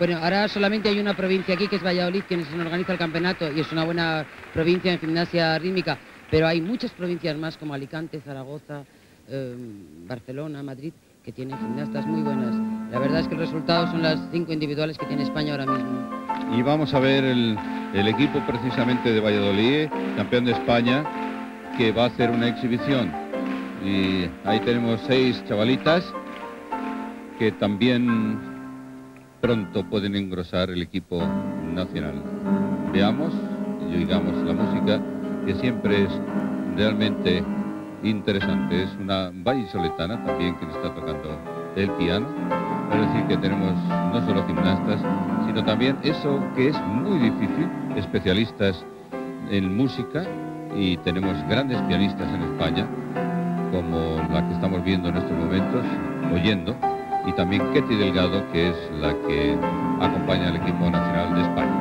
Bueno, ahora solamente hay una provincia aquí, que es Valladolid, quien se organiza el campeonato, y es una buena provincia en gimnasia rítmica, pero hay muchas provincias más, como Alicante, Zaragoza, Barcelona, Madrid, que tienen gimnastas muy buenas. La verdad es que el resultado son las 5 individuales que tiene España ahora mismo. Y vamos a ver el equipo precisamente de Valladolid, campeón de España, que va a hacer una exhibición. Y ahí tenemos 6 chavalitas que también pronto pueden engrosar el equipo nacional. Veamos y oigamos la música, que siempre es realmente interesante. Es una vallisoletana también quien está tocando el piano. Es decir, que tenemos no solo gimnastas, sino también eso que es muy difícil, especialistas en música, y tenemos grandes pianistas en España, como la que estamos viendo en estos momentos, oyendo, y también Ketty Delgado, que es la que acompaña al equipo nacional de España.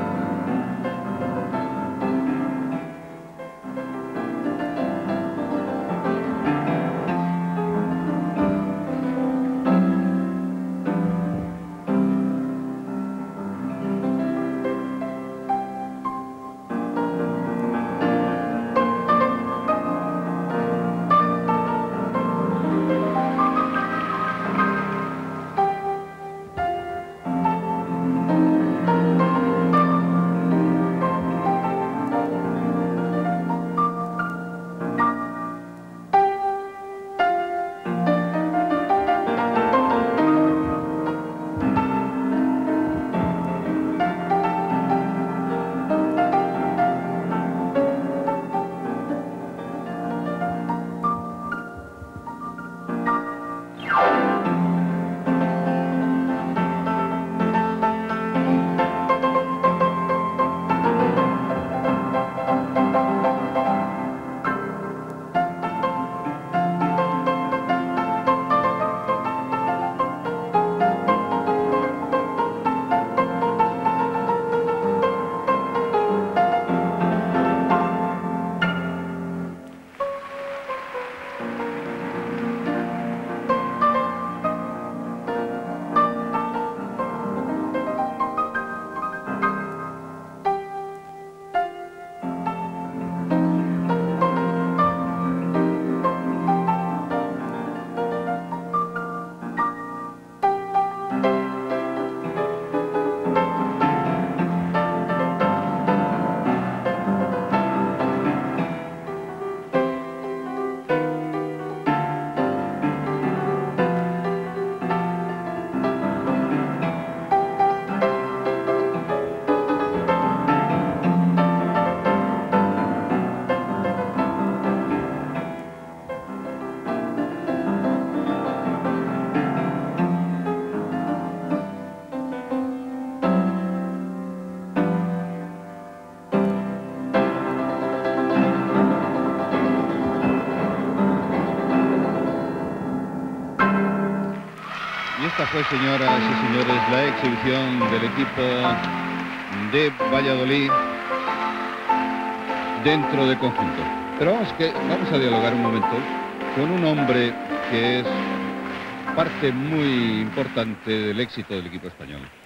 Y esta fue, señoras y señores, la exhibición del equipo de Valladolid dentro del conjunto. Pero vamos a dialogar un momento con un hombre que es parte muy importante del éxito del equipo español.